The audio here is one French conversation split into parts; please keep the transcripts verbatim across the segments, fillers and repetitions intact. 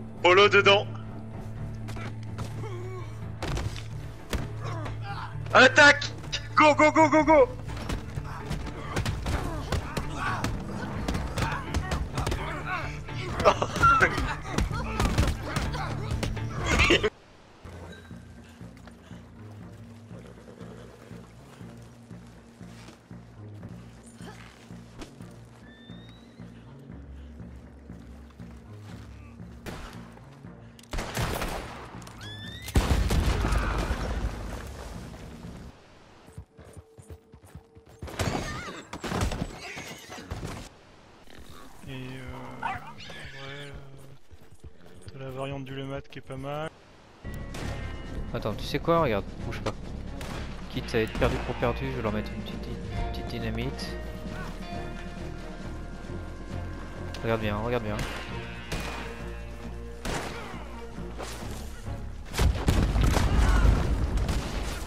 Polo dedans. Attaque. Go go go go go. Et euh, ouais, euh, t'as la variante du Lemat qui est pas mal. Attends, tu sais quoi? Regarde, bouge pas. Quitte à être perdu pour perdu, je vais leur mettre une petite, une petite dynamite. Regarde bien, regarde bien.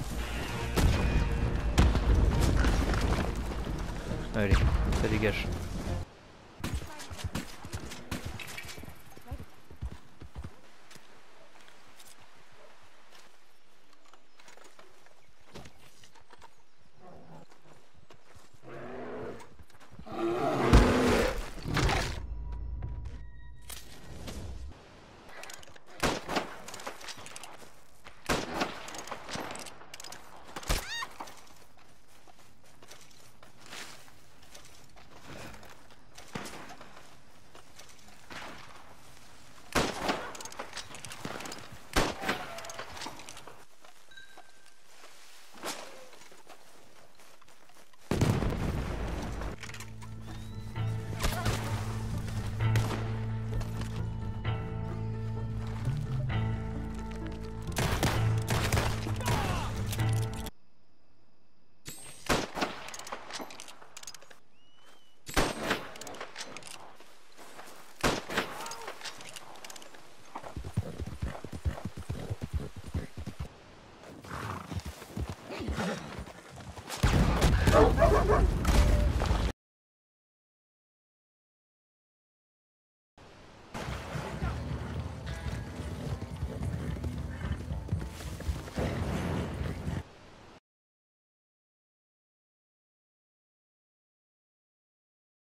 Allez, ça dégage.